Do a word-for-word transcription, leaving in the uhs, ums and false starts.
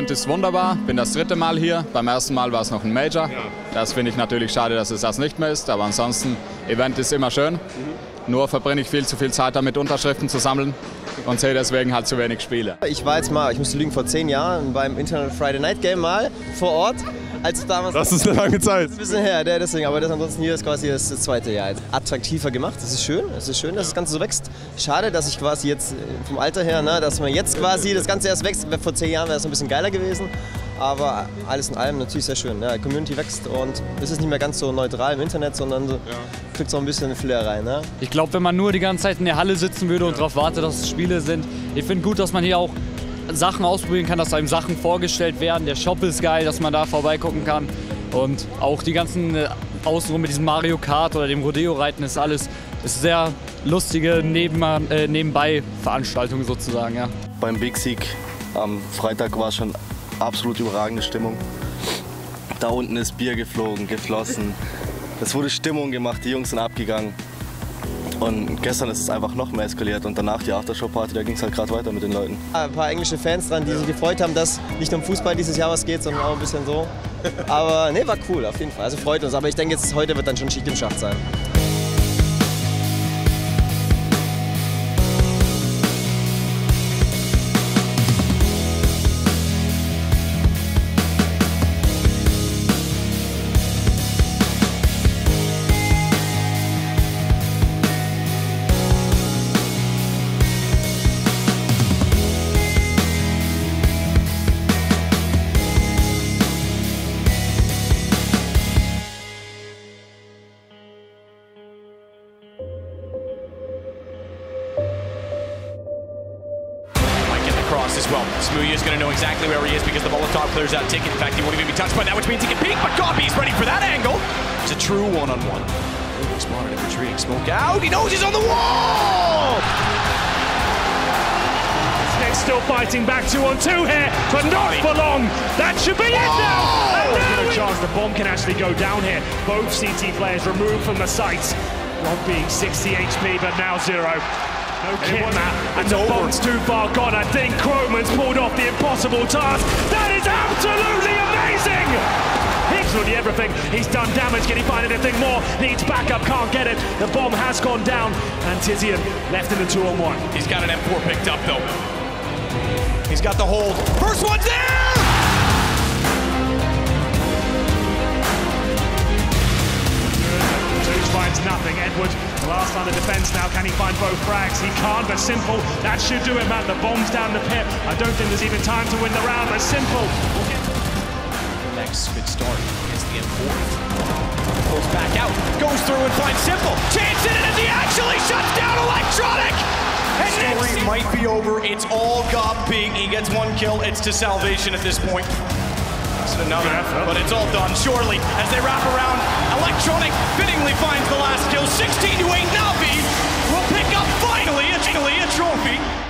Event ist wunderbar, bin das dritte Mal hier. Beim ersten Mal war es noch ein Major. Das finde ich natürlich schade, dass es das nicht mehr ist, aber ansonsten, Event ist immer schön. Nur verbringe ich viel zu viel Zeit damit, Unterschriften zu sammeln und sehe deswegen halt zu wenig Spiele. Ich war jetzt mal, ich müsste lügen, vor zehn Jahren beim International Friday Night Game mal vor Ort. Als damals das ist eine lange Zeit. Ein bisschen her, der, deswegen, aber das ansonsten hier ist quasi das zweite Jahr. Attraktiver gemacht, das ist schön, es ist schön, dass das Ganze so wächst. Schade, dass ich quasi jetzt vom Alter her, ne, dass man jetzt quasi das Ganze erst wächst. Vor zehn Jahren wäre es ein bisschen geiler gewesen. Aber alles in allem natürlich sehr schön. Ja, die Community wächst und es ist nicht mehr ganz so neutral im Internet, sondern ja. kriegt so ein bisschen Flair rein. Ne? Ich glaube, wenn man nur die ganze Zeit in der Halle sitzen würde und darauf wartet, dass es Spiele sind. Ich finde gut, dass man hier auch Sachen ausprobieren kann, dass einem Sachen vorgestellt werden. Der Shop ist geil, dass man da vorbeigucken kann. Und auch die ganzen äh, außenrum mit diesem Mario Kart oder dem Rodeo-Reiten ist alles ist sehr lustige Neben, äh, Nebenbei-Veranstaltung sozusagen. Ja. Beim Big Sieg am Freitag war schon absolut überragende Stimmung. Da unten ist Bier geflogen, geflossen. Es wurde Stimmung gemacht, die Jungs sind abgegangen. Und gestern ist es einfach noch mehr eskaliert und danach die Aftershow-Party, da ging es halt gerade weiter mit den Leuten. Ein paar englische Fans dran, die sich gefreut haben, dass nicht nur um Fußball dieses Jahr was geht, sondern auch ein bisschen so. Aber nee, war cool auf jeden Fall, also freut uns. Aber ich denke, jetzt heute wird dann schon Schicht im Schacht sein. Cross as well. Smooya is going to know exactly where he is because the Molotov clears out Ticket. In fact, he won't even be touched by that, which means he can peek, but Goppy's ready for that angle. It's a true one-on-one. He's spotted and retreating. Smoke out. He knows he's on the wall! Nick's still fighting back two on two here, but not for long. That should be it now. And there's no chance the bomb can actually go down here. Both C T players removed from the sights. Rob being sixty H P, but now zero. No kit, Matt, and the bomb's too far gone. I think Kroman's pulled off the impossible task. That is absolutely amazing! Absolutely everything. He's done damage. Can he find anything more? Needs backup, can't get it. The bomb has gone down, and Tizian left in the two on one. He's got an M four picked up, though. He's got the hold. First one's there! Finds nothing. Edward, the last line of defence now. Can he find both frags? He can't, but Simple, that should do it, man. The bomb's down the pit. I don't think there's even time to win the round, but Simple will get... Next, good start against the M four. Pulls back out, goes through and finds Simple. Chance in it as he actually shuts down Electronic! And story might be over. It's all Goppy. He gets one kill. It's to salvation at this point. Another, but it's all done surely as they wrap around. Electronic fittingly finds the last kill. sixteen to eight, Navi will pick up finally a, finally a trophy.